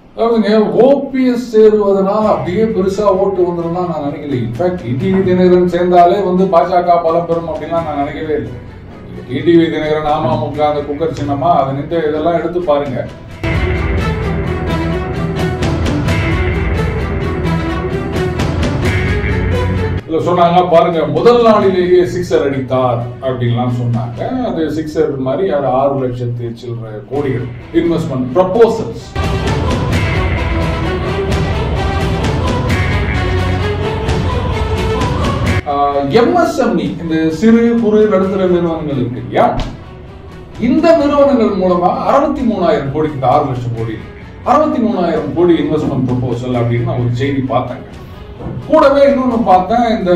அதாவதுங்க ஓபிஎஸ் சேருவதனால அப்படியே பெருசா ஓட்டு வந்துடும் நான் நினைக்கல. இன்ஃபேக்ட் டிடிவி தினகரன் சேர்ந்தாலே பாஜக பலம் பெறும் அப்படின்லாம் நான் நினைக்கவே இல்லை. டிடிவி தினகரன் அமமுக அந்த குக்கர் சின்னமா அதை நின்று இதெல்லாம் எடுத்து பாருங்க. இதுல சொன்னாங்க பாருங்க, முதல் நாளிலேயே சிக்ஸர் அடித்தார் அப்படின்லாம் சொன்னாங்க. அது சிக்ஸர் மாதிரி 6 லட்சத்து சில்லற கோடிகள் இன்வெஸ்ட்மெண்ட் ப்ரப்போசல்ஸ். எம்எஸ்எம்இ இந்த சிறு குறு நடுத்தர நிறுவனங்கள் இருக்கு இல்லையா, இந்த நிறுவனங்கள் மூலமா 63,000 கோடிக்கு 6 லட்சம் கோடி 63,000 கோடி இன்வெஸ்ட்மெண்ட் ப்ரப்போசல் அப்படின்னு நான் ஒரு செய்தி பார்த்தேங்க. கூடவே இன்னொன்னு பார்த்தேன், இந்த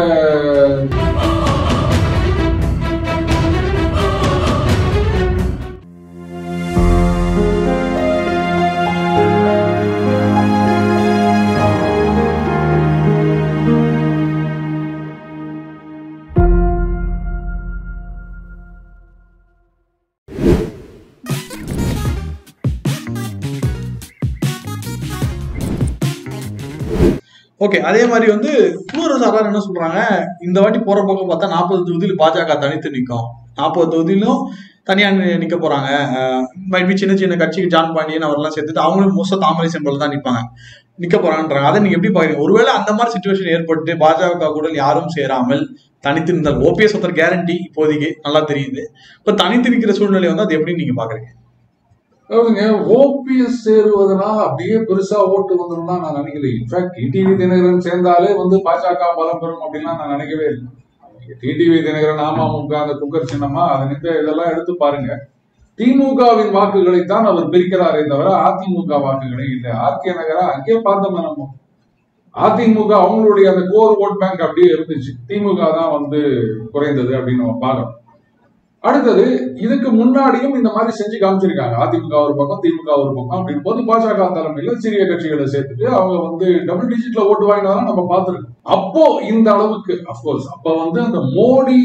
ஓகே, அதே மாதிரி இன்னொரு சாரார் என்ன சொல்றாங்க, இந்த வாட்டி போற பக்கம் பார்த்தா 40 தொகுதியில் பாஜக தனித்து நிற்கும், 40 தொகுதியிலும் தனியா நிக்க போறாங்க. மைபி சின்ன சின்ன கட்சிக்கு ஜான் பாண்டியன் அவரெல்லாம் சேர்த்துட்டு அவங்களும் மோஸ்டா தாமரை சிம்பல் தான் நிக்க போறாங்கன்றாங்க. அதை நீங்க எப்படி பாக்குறீங்க? ஒருவேளை அந்த மாதிரி சிச்சுவேஷன் ஏற்பட்டு பாஜக கூட யாரும் சேராமல் தனித்து நின்றால், ஓபிஎஸ் ஒருத்தர் கேரண்டி இப்போதைக்கு நல்லா தெரியுது, இப்ப தனித்து நிற்கிற சூழ்நிலை அது எப்படி நீங்க பாக்குறீங்க? அதாவதுங்க ஓபிஎஸ் சேருவதனால அப்படியே பெருசா ஓட்டு வந்துடும் நான் நினைக்கல. இன்ஃபேக்ட் டிடிவி தினகரன் சேர்ந்தாலே பாஜக பலம் பெறும் அப்படின்லாம் நான் நினைக்கவே இல்லை. டிடிவி தினகரன் அமமுக அந்த குக்கர் சின்னமா அதை நின்று இதெல்லாம் எடுத்து பாருங்க. திமுகவின் வாக்குகளைத்தான் அவர் பிரிக்கிறாரே தவிர அதிமுக வாக்குகளே இல்லை. ஆர்கே நகரா அங்கே பார்த்தோம் நம்ம, அதிமுக அவங்களுடைய அந்த கோர் ஓட் பேங்க் அப்படியே இருந்துச்சு, திமுக தான் குறைந்தது அப்படின்னு நம்ம பார்க்கணும். அடுத்தது, இதுக்கு முன்னாடியும் இந்த மாதிரி செஞ்சு காமிச்சிருக்காங்க. அதிமுக ஒரு பக்கம், திமுக ஒரு பக்கம் அப்படின்னு போது பாஜக தலைமையில சிறிய கட்சிகளை சேர்த்துட்டு அவங்க டபுள் டிஜிட்ல ஓட்டு வாங்கினாலும் நம்ம பார்த்திருக்கோம். அப்போ இந்த அளவுக்கு அப்கோர்ஸ் அப்ப அந்த மோடி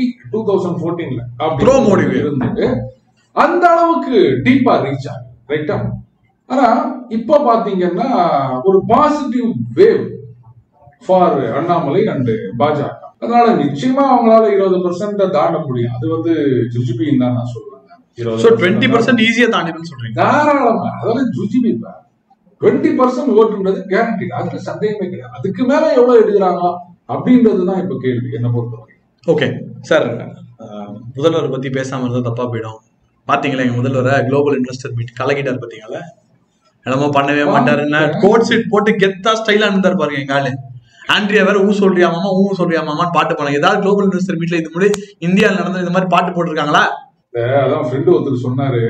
2014ல மோடி இருந்துட்டு அந்த அளவுக்கு டீப்பா ரீச் ஆகும், ரைட்டா? ஆனா இப்ப பாத்தீங்கன்னா ஒரு positive wave for Annamalai and Bajaka. அதனால நிச்சயமா அவங்களால 20% தாண்ட முடியும். அது ஜுஜிபின்னு தான் நான் சொல்றேன். 20% ஈஸியா தாண்டிடும் சொல்றீங்க? தாராளமா. அதாவது ஜுஜிபி 20% ஓட்டுன்றது கேரண்டி, அதுல சந்தேகமே கிடையாது. அதுக்கு மேல எவ்வளவு எடுக்கிறாங்க அப்படின்றதுதான் இப்ப கேள்வி என்ன பொறுத்தவரை. ஓகே சார், முதல்வர் பத்தி பேசாம இருந்தா தப்பா போயிடும். பாத்தீங்களா எங்க முதல்வரை குளோபல் இன்வெஸ்டர் மீட் கலக்கிட்டார் பாத்தீங்களா? என்னமோ பண்ணவே மாட்டாருன்னா கோட் சீட் போட்டு கெத்தா ஸ்டைலா இருந்தாரு பாருங்க எங்க ஆளு. ஆண்ட்ரியா வேற சொல்றியா மாமா சொல்றியா மாமான்னு பாட்டு போனாங்க. ஏதாவது குளோபல் இன்வெஸ்டர் மீட்ல இது முன்னாடி இந்தியாவில் நடந்த இந்த மாதிரி பாட்டு போட்டிருக்காங்களா? அதான் ஃப்ரெண்டு ஒருத்தர் சொன்னாரு,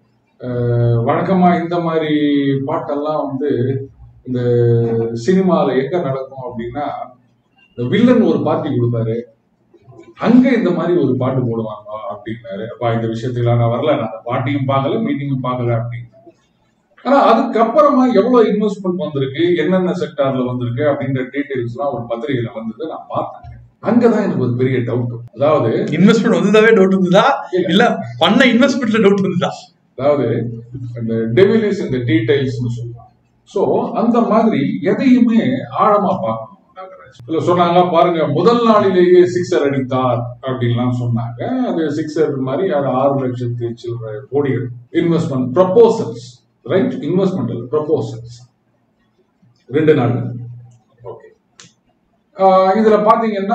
வழக்கமா இந்த மாதிரி பாட்டெல்லாம் இந்த சினிமால எங்க நடக்கும் அப்படின்னா, இந்த வில்லன் ஒரு பார்ட்டி கொடுத்தாரு, அங்க இந்த மாதிரி ஒரு பாட்டு போடுவாங்க அப்படின்னாரு. அப்பா இந்த விஷயத்துல நான் வரல, நான் அந்த பாட்டியும் பார்க்கல மீட்டிங்கும் பார்க்கல அப்படின்னு. ஆனா அதுக்கப்புறமா எவ்வளவு இன்வெஸ்ட்மெண்ட் வந்திருக்கு, என்னென்ன செக்டார்ல வந்திருக்கு அப்படின்ற டீடைல்ஸ் எல்லாம் ஒரு பத்திரிகையில வந்தது நான் பார்த்தேன். அங்கதான் எனக்கு ஒரு பெரிய டவுட். அதாவது இன்வெஸ்ட்மெண்ட் வந்ததாவே டவுட் இருந்ததா இல்ல பண்ண இன்வெஸ்ட்மெண்ட்ல டவுட் இருந்ததா? அதாவது இந்த டெவில் இஸ் இந்த டீடைல்ஸ்னு சொல்லுவாங்க. சோ அந்த மாதிரி எதையுமே ஆழமா பார்க்கணும். சொன்னாங்க பாருங்க, முதல் நாளிலேயே சிக்ஸர் அடித்தார் அப்படின்லாம் சொன்னாங்க. அது சிக்ஸர் மாதிரி 6 லட்சத்து சில்லற கோடிகள் investment proposals, right? Investment proposals 2 நாள். ஓகே, இதுல பாத்தீங்கன்னா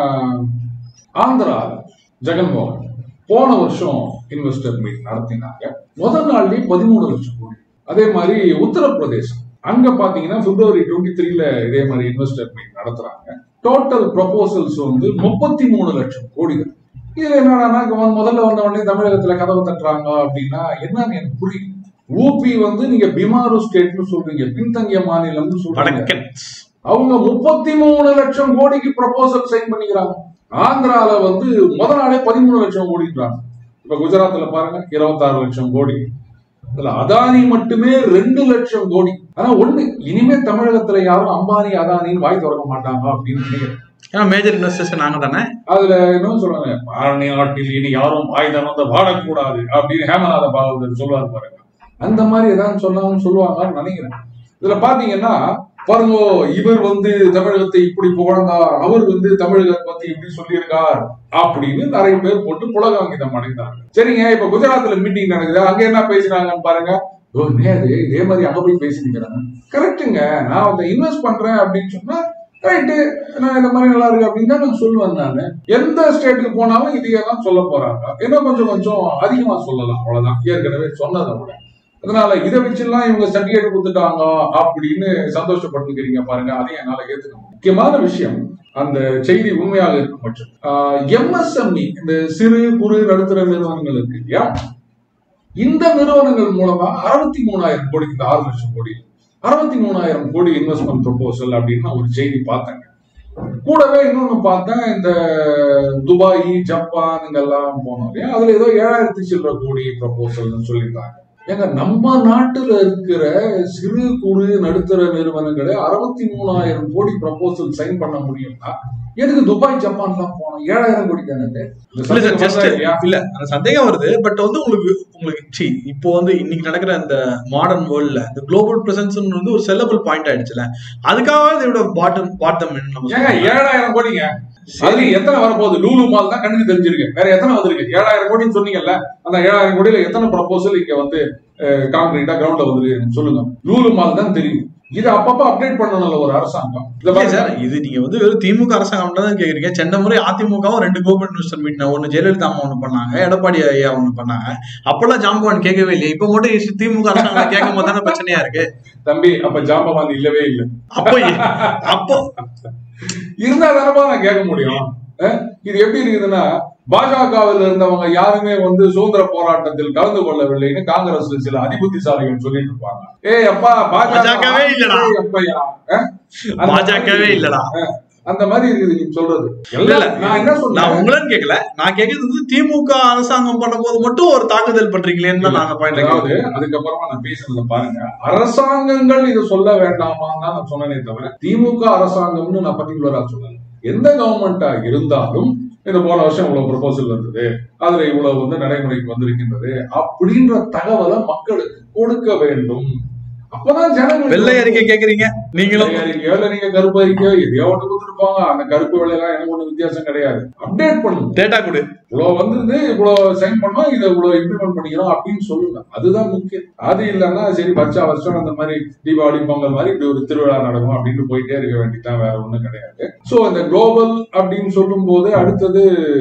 ஆந்திரா ஜெகன்மோகன் போன வருஷம் இன்வெஸ்டர் மீட் நடத்தினாங்க. முதல் நாள்லயே 13 லட்சம் கோடி. அதே மாதிரி உத்தரப்பிரதேசம் அங்க பாத்தீங்கன்னா பிப்ரவரி 23ல இதே மாதிரி இன்வெஸ்டர் மீட் நடத்துறாங்க. டோட்டல் ப்ரப்போசல்ஸ் 33 லட்சம் கோடிகள். இதுல என்னன்னா முதல்ல வந்த உடனே தமிழகத்துல கதவு தட்டுறாங்க அப்படின்னா என்னன்னு எனக்கு புரியும். ஊபி நீங்க பிமாரு ஸ்டேட்னு சொல்றீங்க, பின்தங்கிய மாநிலம்னு சொல்றீங்க. அவங்க 33 லட்சம் கோடிக்கு ப்ரப்போசல் சைன் பண்ணிக்கிறாங்க. ஆந்திரால முதல் நாளே 13 லட்சம் கோடின்றாங்க. இப்ப குஜராத்ல பாருங்க 26 லட்சம் கோடி. அதானி மட்டுமே 2 லட்சம் கோடி. ஆனா ஒண்ணு, இனிமே தமிழகத்துல யாரும் அம்பானி அதானின்னு வாய் திறக்க மாட்டாங்க அப்படின்னு நினைக்கிறேன். மேஜர் இன்வெஸ்டர்ஸ் நாங்க தானே. அதுல என்ன சொல்றாங்க, பாரணி நாட்டில் இனி யாரும் வாய் திறந்து வாழக்கூடாது அப்படின்னு ஹேமநாத பாகவதர் சொல்லுவாரு பாருங்க. அந்த மாதிரி ஏதாவது சொன்னாலும் சொல்லுவாங்கன்னு நினைக்கிறேன். இதுல பாத்தீங்கன்னா பாருங்க, இவர் வந்து தமிழகத்தை இப்படி புகழ்ந்தார், அவர் வந்து தமிழகத்தை பத்தி இப்படி சொல்லியிருக்கார் அப்படின்னு நிறைய பேர் போட்டு புலகாங்கிதம் அடைந்தாங்க. சரிங்க, இப்ப குஜராத்ல மீட்டிங் நடக்குது, அங்க என்ன பேசுறாங்கன்னு பாருங்க. இதே மாதிரி அங்க போய் பேசிக்கிறாங்க. கரெக்டுங்க, நான் வந்து இன்வெஸ்ட் பண்றேன் அப்படின்னு சொன்னா ரைட்டு, நான் இந்த மாதிரி நல்லா இருக்கு அப்படின்னு தான் நான் சொல்லுவேன். நான் எந்த ஸ்டேட்டுக்கு போனாலும் இதையே தான் சொல்ல போறாங்க. இன்னும் கொஞ்சம் அதிகமா சொல்லலாம், அவ்வளவுதான், ஏற்கனவே சொன்னதை விட. அதனால இதை வச்சுலாம் இவங்க சர்டிபிகேட் கொடுத்துட்டாங்க அப்படின்னு சந்தோஷப்பட்டுக்கிறீங்க பாருங்க, அதையும் என்னால ஏத்துக்க. முக்கியமான விஷயம், அந்த செய்தி உண்மையாக இருக்கும் பட்சம் எம்எஸ்எம்இ, இந்த சிறு குறு நடுத்தர நிறுவனங்கள் இருக்கு இல்லையா, இந்த நிறுவனங்கள் மூலமா 63,000 கோடி, இந்த 6 லட்சம் கோடி 63,000 கோடி இன்வெஸ்ட்மெண்ட் ப்ரொபோசல் அப்படின்னு ஒரு செய்தி பார்த்தேங்க. கூடவே இன்னொன்னு பார்த்தேன், இந்த துபாய், ஜப்பான் இங்கெல்லாம் போனோம் இல்லையா, அதுல ஏதோ 7,000 சில்லற கோடி ப்ரொபோசல் சொல்லியிருந்தாங்க. ஏங்க, நம்ம நாட்டுல இருக்கிற சிறு குறு நடுத்தர நிறுவனங்களை 63,000 கோடி ப்ரொபோசல் சைன் பண்ண முடியும்னா எதுக்கு துபாய், ஜப்பான் எல்லாம் போனோம்? 7,000 கோடி தானே. இல்ல, அந்த சந்தேகம் வருது. பட் வந்து உங்களுக்கு இப்போ வந்து இன்னைக்கு நடக்கிற இந்த மாடர்ன் வேர்ல்ட்ல இந்த குளோபல் பிரசன்ஸ் வந்து ஒரு செல்லபிள் பாயிண்ட் ஆயிடுச்சுல, அதுக்காக இதோட பாட்டம் 7,000 கோடிங்க. அது எத்தனை வரப்போகுது? லூலு மால் தான் கண்ணுக்கு தெரிஞ்சிருக்கு, வேற எத்தனை வந்திருக்கு? 7,000 கோடின்னு சொன்னீங்கல்ல, அந்த 7,000 கோடியில எத்தனை ப்ரொபோசல் இங்க வந்து கான்கிரீட்டா கிரவுண்ட்ல வந்துருக்கு சொல்லுங்க. லூலு மால் தான் தெரியும். இது அப்பப்ப அப்டேட் பண்ணணும்ல ஒரு அரசாங்கம். சார், இது நீங்க வந்து வெறும் திமுக அரசாங்கம் தான் கேக்குறீங்க. சென்னை முறை அதிமுகவும் 2 குளோபல் இன்வெஸ்டர் மீட், ஒன்னு ஜெயலலிதா அம்மா ஒண்ணு பண்ணாங்க, எடப்பாடி ஐயா ஒண்ணு பண்ணாங்க. அப்பெல்லாம் ஜாம்பவான் கேட்கவே இல்லை. இப்ப மட்டும் திமுக அரசாங்கம் கேட்கும் போது தானே பிரச்சனையா இருக்கு தம்பி. அப்ப ஜாம்பவான் இல்லவே இல்லை. அப்போ இருந்தா தானப்பா நான் கேட்க முடியும். இது எப்படி இருக்குதுன்னா, பாஜகவில் இருந்தவங்க யாருமே வந்து சுதந்திர போராட்டத்தில் கலந்து கொள்ளவில்லைன்னு காங்கிரஸ்ல சில அதிபுத்திசாலிகள் சொல்லிட்டு இருப்பாங்க. அப்பா பாஜகவே இல்லடா, பாஜகவே இல்லடா, அந்த மாதிரி இருக்குது நீங்க சொல்றது. நான் என்ன சொல்றேன், நான் உங்களும் கேட்கல, நான் கேட்கறது வந்து திமுக அரசாங்கம் பண்ண போது மட்டும் ஒரு தாக்குதல் பண்றீங்களேன்னு தான் நான் பாயிண்ட். அதாவது அதுக்கப்புறமா நான் பேசுறத பாருங்க, அரசாங்கங்கள் இதை சொல்ல வேண்டாமான்னு தான் நான் சொன்னேனே தவிர திமுக அரசாங்கம்னு நான் பர்டிகுலரா சொன்னேன். எந்த கவர்மெண்டா இருந்தாலும் இந்த போன வருஷம் இவ்வளவு ப்ரொபோசல் வந்தது, அதுல இவ்வளவு வந்து நடைமுறைக்கு வந்திருக்கின்றது அப்படின்ற தகவலை மக்களுக்கு கொடுக்க வேண்டும். அப்பதான் ஜனங்கள். வெள்ளை அறிக்கை கேக்குறீங்க, நீங்களும் அறிக்கையோ இல்ல நீங்க கருப்பு அறிக்கையோ எதையோ ஒன்று கொடுத்துருப்பாங்க. அந்த கருப்பு வெள்ளைலாம் எனக்கு ஒண்ணு வித்தியாசம் கிடையாது. அப்டேட் பண்ணுங்க, டேட்டா கொடு, இவ்வளவு வந்தது, இவ்வளவு சைன் பண்ணோம், இதை இவ்வளவு இம்ப்ளிமெண்ட் பண்ணிக்கிறோம் அப்படின்னு சொல்லுங்க. அதுதான் முக்கியம். அது இல்லைன்னா சரி வருஷம் அந்த மாதிரி தீபாவளி பொங்கல் மாதிரி இப்படி ஒரு திருவிழா நடக்கும் அப்படின்னு போயிட்டே இருக்க வேண்டியதான், வேற ஒண்ணும் கிடையாது. சோ இந்த குளோபல் அப்படின்னு சொல்லும் போது அடுத்தது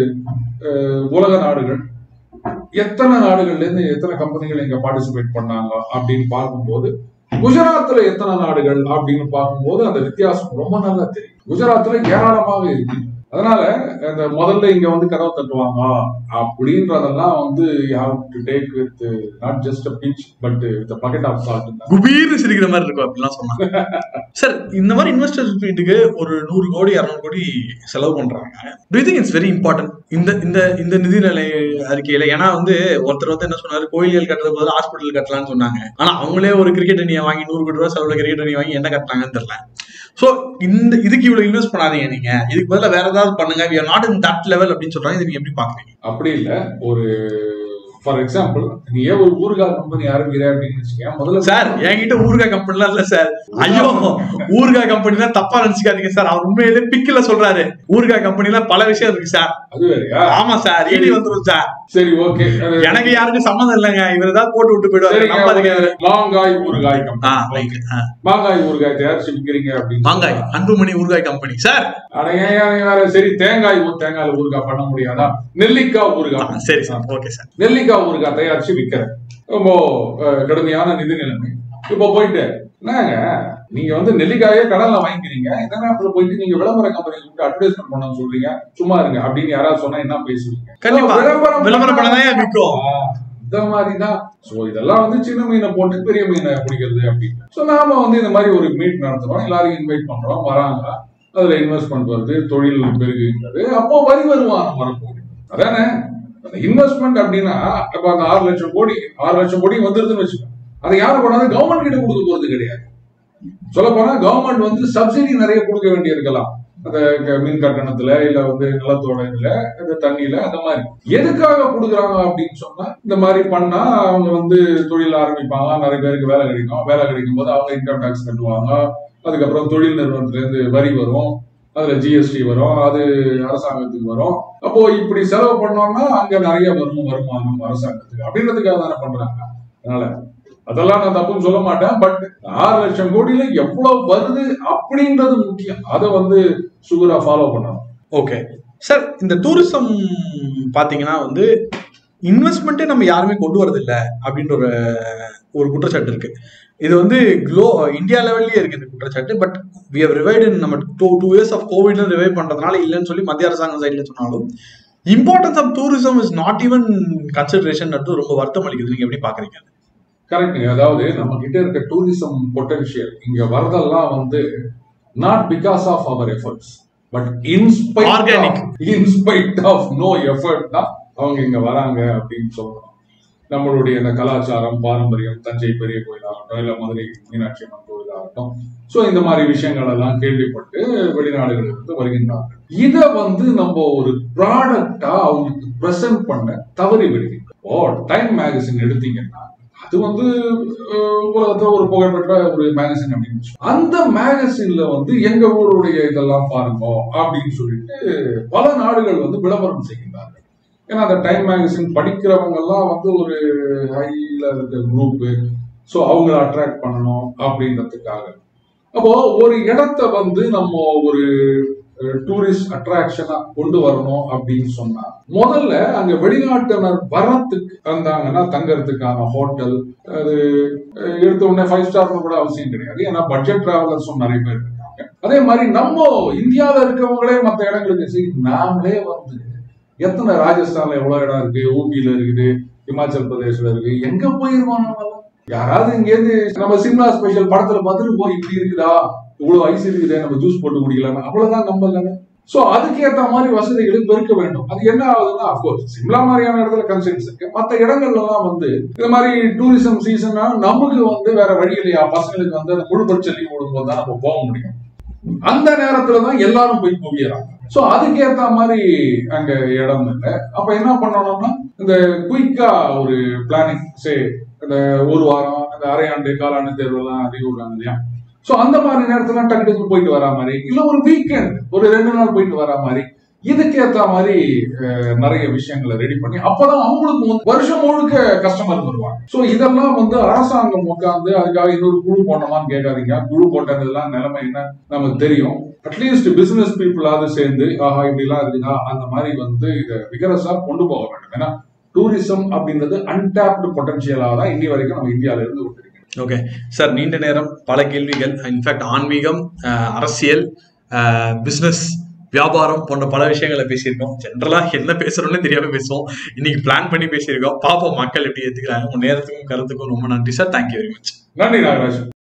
உலக நாடுகள், எத்தனை நாடுகள்ல இருந்து எத்தனை கம்பெனிகள் இங்க பார்ட்டிசிபேட் பண்ணாங்க அப்படின்னு பார்க்கும்போது, குஜராத்ல எத்தனை நாடுகள் அப்படின்னு பார்க்கும்போது அந்த வித்தியாசம் ரொம்ப நல்லா தெரியும். குஜராத்ல ஏராளமாக இருக்கு. அதனால இந்த முதல்ல இங்க வந்து கதவை தட்டுவாங்க அப்படின்றதெல்லாம் வந்து you have to take with not just a pinch but with a bucket of salt. குபீர் சிரிக்கிற மாதிரி இருக்கும் அப்படிலாம் சொன்னாங்க. சார், இந்த மாதிரி இன்வெஸ்டர் மீட்டுக்கு ஒரு 100 கோடி 200 கோடி செலவு பண்றாங்க. Do you think it's very important இந்த நிதிநிலை அறிக்கையில? ஏன்னா வந்து ஒருத்தர் வந்து என்ன சொன்னாரு, கோயில்கள் கட்டுறது போது ஹாஸ்பிட்டல் கட்டலாம்னு சொன்னாங்க. ஆனா அவங்களே ஒரு கிரிக்கெட் அணியை வாங்கி 100 கோடி ரூபாய் செலவுல கிரிக்கெட் அணி வாங்கி என்ன கட்டினாங்கன்னு தெரியல. சோ இதுக்கு இவ்வளவு இன்வெஸ்ட் பண்ணாதீங்க, நீங்க இதுக்கு பதிலா வேற ஏதாவது பண்ணுங்க, we are not in that level அப்படின்னு சொல்றாங்க. இது நீங்க எப்படி பாக்குறீங்க? அப்படி இல்ல, ஒரு ஃபார் எக்ஸாம்பிள் நீ ஏன் ஒரு ஊறுகாய் கம்பெனி ஆரம்பிக்கிற அப்படின்னு வச்சுக்க. முதல்ல சார், என்கிட்ட ஊறுகாய் கம்பெனிலாம் இல்ல சார். ஐயோ, ஊறுகாய் கம்பெனி தப்பா நினைச்சுக்காதீங்க சார். அவர் உண்மையிலே பிக்கில சொல்றாரு, ஊறுகாய் கம்பெனில பல விஷயம் இருக்கு சார். அது வேறையா? ஆமா சார், ஈடி வந்துரும் சார். சரி, ஓகே, எனக்கு யாருக்கும் சம்மந்தம் இல்லைங்க, இவர் ஏதாவது போட்டு விட்டு போயிடுவாரு. மாங்காய் ஊறுகாய் கம்பெனி, மாங்காய் ஊறுகாய் தயாரிச்சு விற்கிறீங்க அப்படின்னு. மாங்காய் அன்புமணி ஊறுகாய் கம்பெனி சார். சரி, தேங்காய்ல ஊறுகாய் பண்ண முடியாதா? நெல்லிக்காய் ஊறுகாய். சரி சார், ஓகே சார். நெல்லிக்காய் ஊறுகாய் தயாரிச்சு விற்கிறேன். ரொம்ப கடுமையான நிதி நிலைமை. இப்போ போயிட்டு நீங்க வந்து நெல்லிக்காயே கடல்ல வாங்கிக்கிறீங்க, இந்த நேரத்துல போயிட்டு நீங்க விளம்பர கம்பெனி அட்வர்டைஸ்மெண்ட் பண்ண சொல்றீங்க, சும்மா இருங்க அப்படின்னு யாராவது சொன்னா என்ன பேசுவீங்க? விளம்பரம் பண்ணதான் விற்கும். இந்த மாதிரிதான். சோ இதெல்லாம் வந்து சின்ன மீனை போட்டு பெரிய மீனை பிடிக்கிறது அப்படின்னு. சோ நாம வந்து இந்த மாதிரி ஒரு மீட் நடத்துறோம், எல்லாரையும் இன்வைட் பண்றோம், வராங்க, அதுல இன்வெஸ்ட்மெண்ட் வருது, தொழில் பெருகுகிறது, அப்போ வரி வருமானம் வரப்போகுது. அதானே இன்வெஸ்ட்மெண்ட் அப்படின்னா. இப்ப அந்த 6 லட்சம் கோடி வந்துருதுன்னு வச்சுக்கோங்க, அதை யாரும் கொண்டாந்து கவர்மெண்ட் கிட்ட கொடுக்க போறது கிடையாது. சொல்ல போனா கவர்மெண்ட் வந்து சப்சிடி நிறைய கொடுக்க வேண்டியிருக்கலாம், அந்த மின் கட்டணத்துல இல்ல வந்து நிலத்தோட இதுல இந்த தண்ணியில அந்த மாதிரி எதுக்காக கொடுக்குறாங்க அப்படின்னு சொன்னா இந்த மாதிரி பண்ணா அவங்க வந்து தொழில் ஆரம்பிப்பாங்க, நிறைய பேருக்கு வேலை கிடைக்கும். வேலை கிடைக்கும் போது அவங்க இன்கம் டாக்ஸ் கட்டுவாங்க. அதுக்கப்புறம் தொழில் நிறுவனத்துல இருந்து வரி வரும், அதுல ஜிஎஸ்டி வரும், அது அரசாங்கத்துக்கு வரும். அப்போ இப்படி செலவு பண்ணோம்னா அங்க நிறைய வருமானம் அரசாங்கத்துக்கு அப்படின்றதுக்காக தானே பண்றாங்க. அதனால அதெல்லாம் நான் தப்புன்னு சொல்ல மாட்டேன். பட் 6 லட்சம் கோடியில எவ்வளவு வருது அப்படின்றது முக்கியம். அதை வந்து சுகரா ஃபாலோ பண்ணணும். ஓகே சார், இந்த டூரிசம் பாத்தீங்கன்னா வந்து இன்வெஸ்ட்மெண்ட்டே நம்ம யாருமே கொண்டு வரது இல்லை அப்படின்ற ஒரு குற்றச்சாட்டு இருக்கு. இது வந்து இந்தியா லெவல்லயே இருக்கு இந்த குற்றச்சாட்டு. But we have revived in நம்ம 2 years ஆஃப் கோவிட்ல ரிவைவ் பண்றதுனால இல்லைன்னு சொல்லி மத்திய அரசாங்கம் சைட்ல சொன்னாலும் importance of tourism is not even consideration ரொம்ப வருத்தம் அளிக்குது. நீங்க எப்படி பாக்குறீங்க? கரெக்ட். அதாவது நம்ம கிட்ட இருக்க டூரிசம் பொட்டன்ஷியல் இங்க வரதெல்லாம் வந்து not because of our efforts but in spite of no effort தான் அவங்க இங்க வராங்க அப்படின்னு சொல்லணும். நம்மளுடைய இந்த கலாச்சாரம் பாரம்பரியம், தஞ்சை பெரிய கோயிலாகட்டும் இல்ல மதுரை மீனாட்சி அம்மன் கோயிலாகட்டும், சோ இந்த மாதிரி விஷயங்கள் எல்லாம் கேள்விப்பட்டு வெளிநாடுகளிலிருந்து வருகின்றார்கள். இத வந்து நம்ம ஒரு ப்ராடக்டா அவங்களுக்கு பிரசன்ட் பண்ண தவறி வருகின்றோம். டைம் மேகசின் எடுத்தீங்கன்னா அது வந்து உலகத்துல ஒரு புகழ்பெற்ற ஒரு மேகசின் அப்படின்னு அந்த மேகசின்ல வந்து எங்க ஊருடைய இதெல்லாம் பாருங்க அப்படின்னு சொல்லிட்டு பல நாடுகள் வந்து விளம்பரம் செய்கின்றார்கள். ஏன்னா அந்த டைம் மேகசின் படிக்கிறவங்க எல்லாம் வந்து ஒரு ஹைல இருக்க குரூப், ஸோ அவங்களை அட்ராக்ட் பண்ணணும் அப்படின்றதுக்காக. அப்போ ஒரு இடத்த வந்து நம்ம ஒரு டூரிஸ்ட் அட்ராக்ஷனா கொண்டு வரணும் அப்படின்னு சொன்னா முதல்ல அங்க வெளிநாட்டினர் வரத்துக்கு வந்தாங்கன்னா தங்கறதுக்கான ஹோட்டல் அது எடுத்த உடனே 5 ஸ்டார் கூட அவசியம் கிடையாது. ஏன்னா பட்ஜெட் டிராவலர்ஸும் நிறைய பேர் இருக்காங்க. அதே மாதிரி நம்ம இந்தியாவில இருக்கவங்களே மற்ற இடங்களுக்கு சரி நாமளே வந்து எத்தனை ராஜஸ்தான்ல எவ்வளவு இடம் இருக்கு, ஊபியில இருக்குது, இமாச்சல் பிரதேஷ்ல இருக்கு, எங்க போயிருவோம் நம்ம? யாராவது இங்க இருந்து நம்ம சிம்லா ஸ்பெஷல் படத்துல பார்த்துட்டு போய் இப்படி இருக்குதா, இவ்வளவு ஐஸ் இருக்குது, நம்ம ஜூஸ் போட்டு குடிக்கலாம், அவ்வளவுதான் நம்பல. சோ அதுக்கு ஏற்ற மாதிரி வசதிகளை பெருக்க வேண்டும். அது என்ன ஆகுதுன்னா அப்கோர்ஸ் சிம்லா மாதிரியான இடத்துல கன்சென்ஸ் இருக்கு. மற்ற இடங்கள்ல எல்லாம் வந்து இந்த மாதிரி டூரிசம் சீசனா நமக்கு வந்து வேற வழி இல்லையா, பசங்களுக்கு வந்து அந்த முழு பட்சம் போடும்போது தான் நம்ம போக முடியும். அந்த நேரத்துலதான் எல்லாரும் போய் குவியறாங்க. சோ அதுக்கு ஏற்ற மாதிரி அங்க இடம் இல்லை. அப்ப என்ன பண்ணணும்னா இந்த குயிக்கா ஒரு பிளானிங், இந்த ஒரு வாரம், இந்த அரையாண்டு காலாண்டு தேர்வு எல்லாம் அறிவுறாங்க இல்லையா, சோ அந்த மாதிரி நேரத்துல டக்கு போயிட்டு வரா மாதிரி, இல்ல ஒரு வீக்கெண்ட் ஒரு 2 நாள் போயிட்டு வரா மாதிரி, இதுக்கு ஏற்ற மாதிரி நிறைய விஷயங்களை ரெடி பண்ணி அப்பதான் அவங்களுக்கு வந்து வருஷம் முழுக்க கஸ்டமர் வருவாங்க. சோ இதெல்லாம் வந்து அரசாங்கம் உட்காந்து அதுக்காக இன்னொரு குழு போட்டோமான்னு கேட்காதீங்க. குழு போட்டதெல்லாம் நிலைமை என்ன நமக்கு தெரியும். அட்லீஸ்ட் பிசினஸ் பீப்புளாவது சேர்ந்து ஆஹா இப்படி எல்லாம் இருக்குதா அந்த மாதிரி வந்து இதை விகரஸா கொண்டு போக வேண்டும். ஏன்னா டூரிசம் அப்படின்றது அன்டாப்டு பொட்டன்ஷியலா தான் இன்னி வரைக்கும் நம்ம இந்தியாவில இருந்து விட்டுருக்கு. ஓகே சார், நீண்ட நேரம் பல கேள்விகள், இன்ஃபேக்ட் ஆன்மீகம், அரசியல், பிசினஸ், வியாபாரம் போன்ற பல விஷயங்களை பேசியிருக்கோம். ஜென்ரலா என்ன பேசுறோம்னு தெரியாம பேசுவோம். இன்னைக்கு பிளான் பண்ணி பேசியிருக்கோம். பாப்போம் மக்கள் எப்படி ஏத்துக்கிறாங்க. உங்க நேரத்துக்கும் கருத்துக்கும் ரொம்ப நன்றி சார். Thank you very much. நன்றி நாகராஜ்.